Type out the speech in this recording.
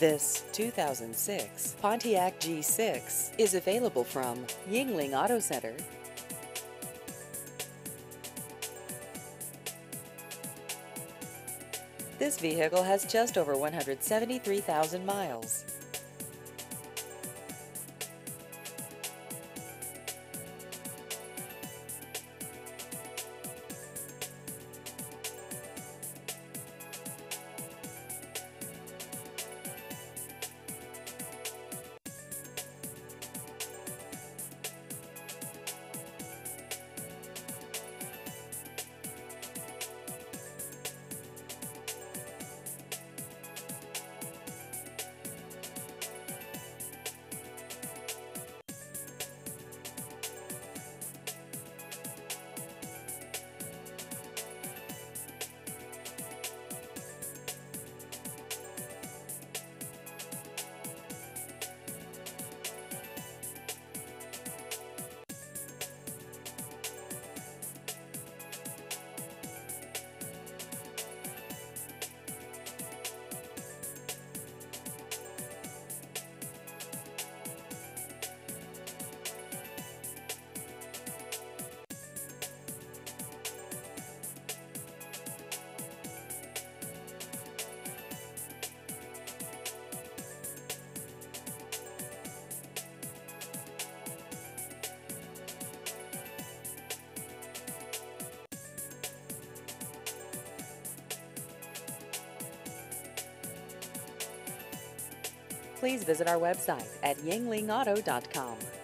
This 2006 Pontiac G6 is available from Yingling Auto Center. This vehicle has just over 173,000 miles. Please visit our website at yinglingauto.com.